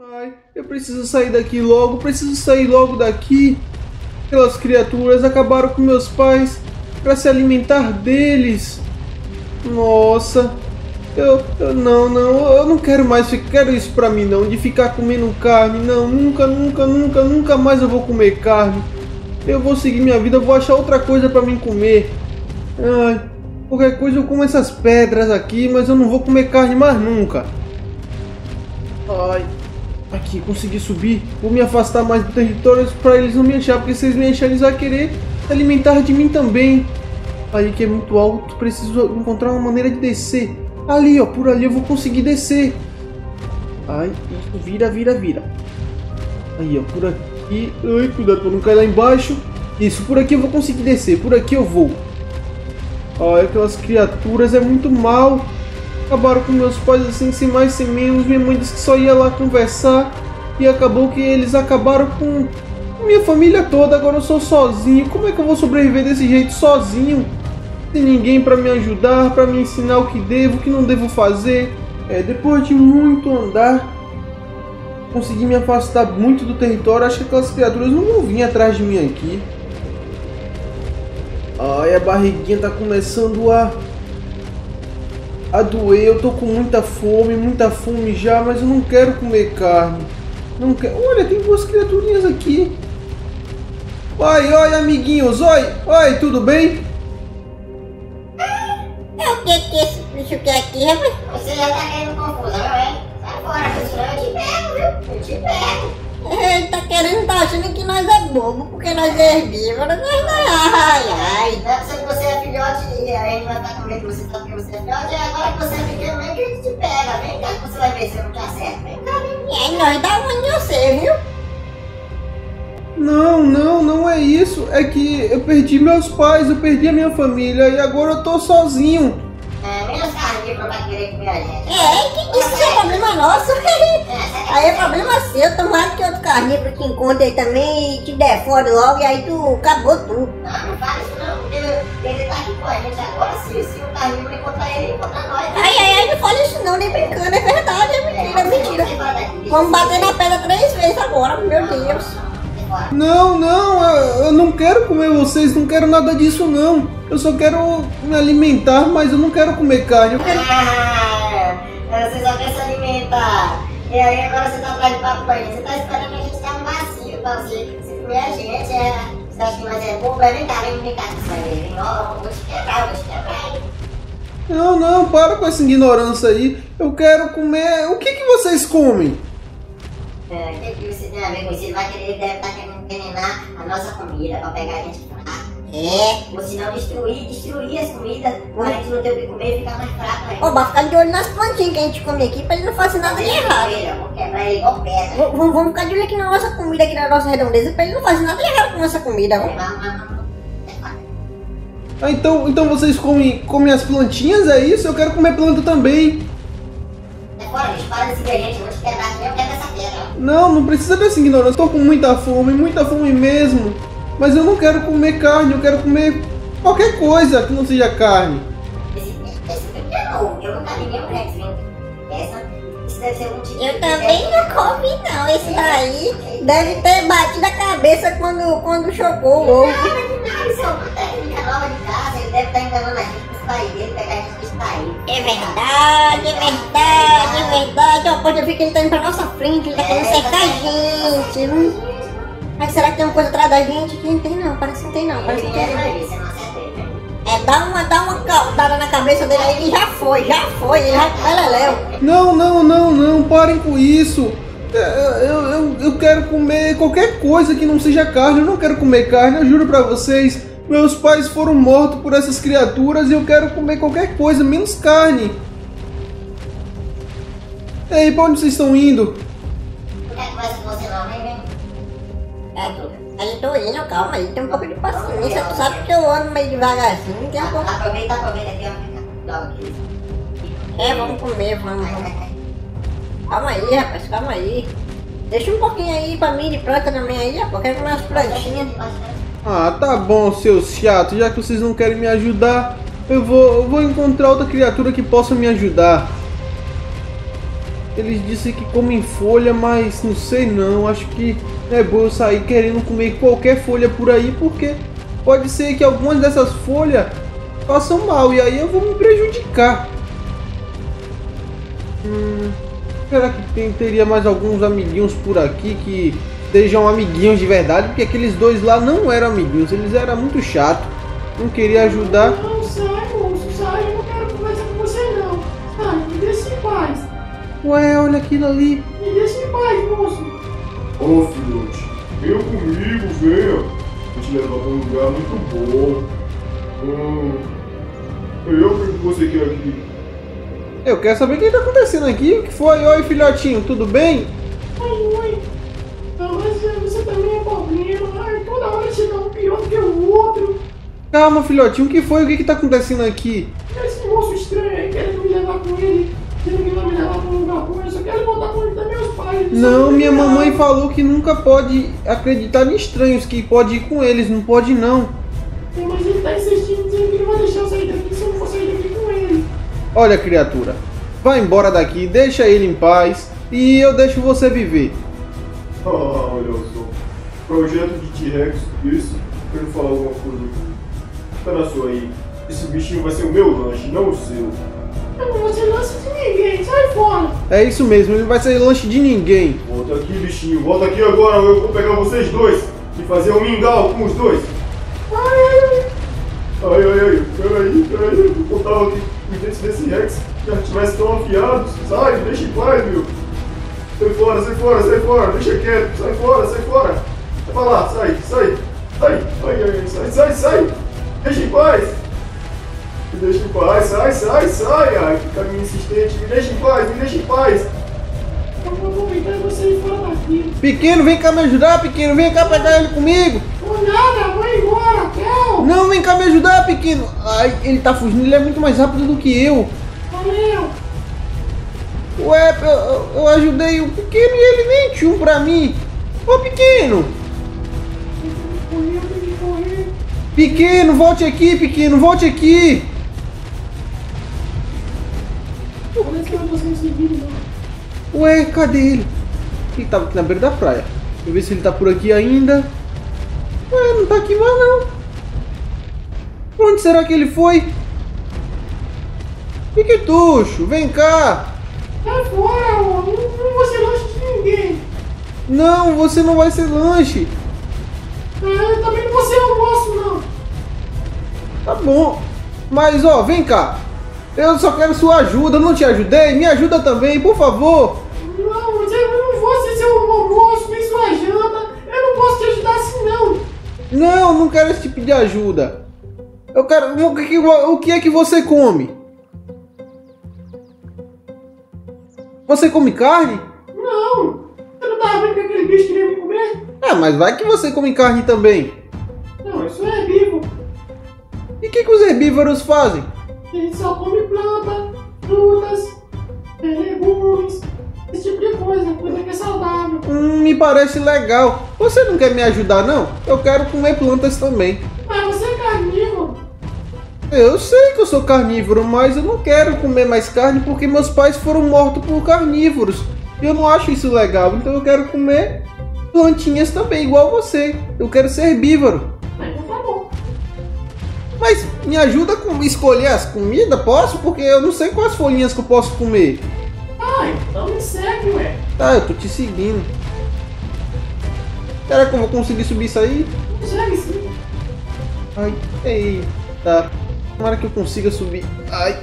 Ai, eu preciso sair daqui logo, preciso sair logo daqui. Aquelas criaturas acabaram com meus pais para se alimentar deles. Nossa, eu não quero mais, quero isso pra mim não, de ficar comendo carne. Não, nunca mais eu vou comer carne. Eu vou seguir minha vida, eu vou achar outra coisa pra mim comer. Ai, qualquer coisa eu como essas pedras aqui, mas eu não vou comer carne mais nunca. Ai, aqui, consegui subir. Vou me afastar mais do território para eles não me acharem, porque se eles me acharem, eles vão querer se alimentar de mim também. Aí que é muito alto, preciso encontrar uma maneira de descer. Ali, ó, por ali eu vou conseguir descer. Ai, isso, vira. Aí, ó, por aqui. Ai, cuidado para não cair lá embaixo. Isso, por aqui eu vou conseguir descer, por aqui eu vou. Ai, aquelas criaturas é muito mal. Acabaram com meus pais assim, sem mais, sem menos. Minha mãe disse que só ia lá conversar. E acabou que eles acabaram com minha família toda. Agora eu sou sozinho. Como é que eu vou sobreviver desse jeito sozinho? Sem ninguém para me ajudar, para me ensinar o que devo, o que não devo fazer. Depois de muito andar, consegui me afastar muito do território. Acho que aquelas criaturas não vão vir atrás de mim aqui. Ai, a barriguinha tá começando a doer. Eu tô com muita fome já, mas eu não quero comer carne. Não quero. Olha, tem duas criaturinhas aqui. Oi, amiguinhos. Oi, tudo bem? O que esse bicho quer aqui, rapaz? Você já tá querendo confusão, hein? Sai fora, pessoal. Eu te pego, viu? Eu te pego. Ele tá querendo, tá achando que nós é bobo, porque nós é herbívoro. Ai. Não, se você é filhote, a gente vai estar com medo que você tá porque você é filhote, e agora que você é pequeno mesmo que a gente te pega. Vem cá que você vai ver se eu não te acerto. Vem cá, vem. E aí nós dá uma em você, viu? Não é isso. É que eu perdi meus pais, eu perdi a minha família e agora eu tô sozinho. Menos carnívoro vai querer comer a gente. Que isso é problema nosso. Aí é problema seu, tomara que outro carnívoro te encontre aí também e te defore logo e aí tu acabou tudo. Não fala isso não, porque ele tá aqui com a gente agora. Se o carnívoro encontrar ele encontra nós. Ai, não fala isso não, nem brincando, é verdade, é mentira. Vamos bater na pedra 3 vezes agora, meu Deus. Não, eu não quero comer vocês, não quero nada disso não. Eu só quero me alimentar, mas eu não quero comer carne. Você só quer se alimentar. E aí agora você tá atrás de papo pra gente. Você tá esperando a gente estar no vacilo pra você comer a gente. Você acha que nós é bobo? Vem cá com isso aí. Vou te quebrar. Não, para com essa ignorância aí. Eu quero comer. O que vocês comem? O que você tem a ver com isso? Ele vai querer, deve estar querendo envenenar a nossa comida pra pegar a gente fraco. Ou se não destruir as comidas, pra gente não ter o que comer e ficar mais fraco ainda. Vai ficar de olho nas plantinhas que a gente come aqui pra ele não fazer nada de errado. Vou quebrar ele igual pedra. Vamos ficar de olho aqui na nossa comida, aqui na nossa redondeza, pra ele não fazer nada de errado com a nossa comida. Então vocês comem as plantinhas, é isso? Eu quero comer planta também. Fora, bicho, para de seguir a gente, eu vou te quebrar aqui, eu quebro essa pedra. Não precisa dessa ignorância, estou com muita fome mesmo. Mas eu não quero comer carne, eu quero comer qualquer coisa que não seja carne. Esse brinquedo é novo, eu nunca vi nenhum Rex vindo. Isso deve ser um tipo. Eu também não comi não, esse daí deve ter batido a cabeça quando chocou o ovo. Isso é uma técnica nova de casa, ele deve estar enganando a gente com os pais dele, pegar a gente distraído. É verdade. Ó, pode ver que ele tá indo pra nossa frente, ele tá querendo cercar a gente. Mas será que tem uma coisa atrás da gente? Que não tem não, parece que não tem não. Parece que tem. Dá uma caudada na cabeça dele aí, ele já foi, ele já vai leléu. Não, parem com isso. Eu quero comer qualquer coisa que não seja carne, eu não quero comer carne, eu juro pra vocês. Meus pais foram mortos por essas criaturas e eu quero comer qualquer coisa, menos carne. Ei, pra onde vocês estão indo? Não quero conversa com você não, vem. Aí tô indo, calma aí, tem um pouco de paciência, tu sabe que eu ando meio devagarzinho, tem um pouco... Aproveita aqui, ó. Logo aqui. Vamos comer, vamos. Calma aí, rapaz, calma aí. Deixa um pouquinho aí pra mim de planta também aí, rapaz, eu quero comer umas plantinhas. Tá bom, seus chatos, já que vocês não querem me ajudar, eu vou encontrar outra criatura que possa me ajudar. Eles disseram que comem folha, mas não sei não. Acho que não é bom eu sair querendo comer qualquer folha por aí, porque pode ser que algumas dessas folhas façam mal e aí eu vou me prejudicar. Será que teria mais alguns amiguinhos por aqui que sejam amiguinhos de verdade? Porque aqueles dois lá não eram amiguinhos, eles eram muito chatos. Não queria ajudar. Não, sai, moço, sai, eu não quero conversar com você não. Sai, me deixa em paz. Ué, olha aquilo ali. Me deixa em paz, moço. Ô filhote, venha comigo, venha. Vou te levar para um lugar muito bom. O que você quer aqui? Eu quero saber o que está acontecendo aqui. O que foi? Oi, filhotinho, tudo bem? Oi. Não, mas você também é problema. Ai, toda hora chega um pior do que o outro. Calma, filhotinho, o que foi? O que está acontecendo aqui? Esse moço estranho aí querendo me levar com ele. Dizendo que vai me levar para um lugar bom. Eu só quero voltar com ele também, meus pais. Não, minha mamãe falou que nunca pode acreditar em estranhos, que pode ir com eles, não pode não. Mas ele tá insistindo, dizendo que não vai deixar eu sair daqui se eu não for sair daqui com ele. Olha, criatura, vai embora daqui, deixa ele em paz e eu deixo você viver. Olha só. Projeto de T-Rex, isso? Quero falar alguma coisa aqui. Espera só aí. Esse bichinho vai ser o meu lanche, não o seu. Eu não vou ser lanche de ninguém, sai fora. É isso mesmo, ele não vai ser lanche de ninguém. Volta aqui, bichinho. Volta aqui agora. Eu vou pegar vocês dois e fazer um mingau com os dois. Ai. Peraí. Eu contava que os dentes desse Rex já estivessem tão afiados. Sai, deixa em paz, meu. Sai fora. Deixa quieto. Sai fora. Vai pra lá, sai. Sai. Deixa em paz. Me deixa em paz, sai. Ai, que caminho insistente. Me deixa em paz. Eu vou pegar você e fora daqui. Pequeno, vem cá me ajudar, pequeno, vem cá pegar ele comigo. Por nada, vai embora, tchau. Não, vem cá me ajudar, pequeno. Ai, ele tá fugindo, ele é muito mais rápido do que eu. Valeu. Ué, eu ajudei o pequeno e ele nem tinha um pra mim. Ô, pequeno. Correr. Pequeno, volte aqui, pequeno, volte aqui. Parece que eu não tô conseguindo, não. Ué, cadê ele? Ele tava aqui na beira da praia. Deixa eu ver se ele tá por aqui ainda. Ué, não tá aqui mais não. Onde será que ele foi? Piquetucho, vem cá. Sai fora, homem. Não vou ser lanche de ninguém. Não, você não vai ser lanche. Eu também não vou ser almoço, não. Tá bom. Mas ó, vem cá. Eu só quero sua ajuda, eu não te ajudei? Me ajuda também, por favor. Não, mas eu não vou ser seu almoço, nem sua janta. Eu não posso te ajudar assim, não. Não, não quero esse tipo de ajuda. Eu quero... O que é que você come? Você come carne? Não. Você não tava vendo que aquele bicho queria me comer? Ah, mas vai que você come carne também. Não, isso é herbívoro. E o que os herbívoros fazem? Ele só come planta, frutas, legumes, esse tipo de coisa que é saudável. Me parece legal. Você não quer me ajudar, não? Eu quero comer plantas também. Mas você é carnívoro. Eu sei que eu sou carnívoro, mas eu não quero comer mais carne porque meus pais foram mortos por carnívoros. Eu não acho isso legal, então eu quero comer plantinhas também, igual você. Eu quero ser herbívoro. Então tá bom. Mas me ajuda a escolher as comidas, posso? Porque eu não sei quais folhinhas que eu posso comer. Então me segue, ué. Tá, eu tô te seguindo. Será que eu vou conseguir subir isso aí? Me segue sim. Ai, eita. Tomara que eu consiga subir. Ai.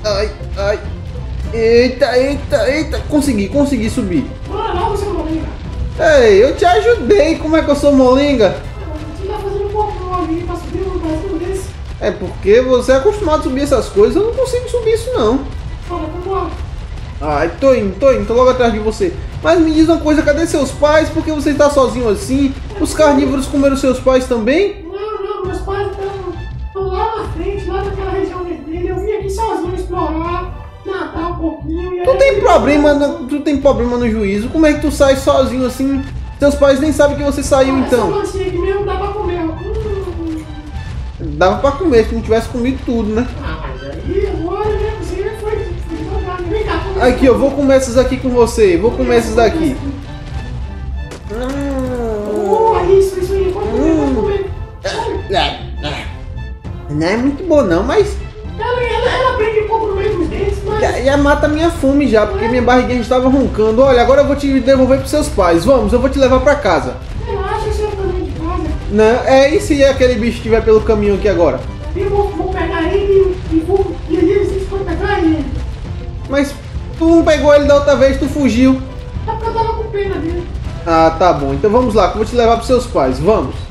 Eita. Consegui subir. Bora logo, seu molinga. Ei, eu te ajudei. Como é que eu sou molinga? Você tá fazendo um pouco mal ali pra subir um lugarzinho desse. É porque você é acostumado a subir essas coisas. Eu não consigo subir isso, não. Bora, vambora. Ai, tô indo, tô logo atrás de você. Mas me diz uma coisa, cadê seus pais? Por que você está sozinho assim? Os carnívoros comeram seus pais também? Não, meus pais estão lá na frente, lá naquela região vermelha. Eu vim aqui sozinho explorar, nadar um pouquinho. E Tu tem problema no juízo? Como é que tu sai sozinho assim? Seus pais nem sabem que você saiu então. Essa lanchinha aqui mesmo dá pra comer. Dava pra comer se não tivesse comido tudo, né? Mas aí agora, né? Você foi devagar. Vem cá, Aqui, eu vou comer essas aqui com você. Vou comer essas daqui. Isso aí. Pode comer. Não é muito bom não, mas Ela prende um pouco no meio dos dentes, mas... já mata minha fome já, porque minha barriguinha estava roncando. Olha, agora eu vou te devolver pros seus pais. Vamos, eu vou te levar pra casa. Relaxa, seu tamanho de casa. Não, e se aquele bicho estiver pelo caminho aqui agora? Eu vou pegar ele e aí vocês vão pegar ele. Mas tu não pegou ele da outra vez, tu fugiu. É porque eu tava com pena dele. Ah, tá bom. Então vamos lá, que eu vou te levar pros seus pais. Vamos.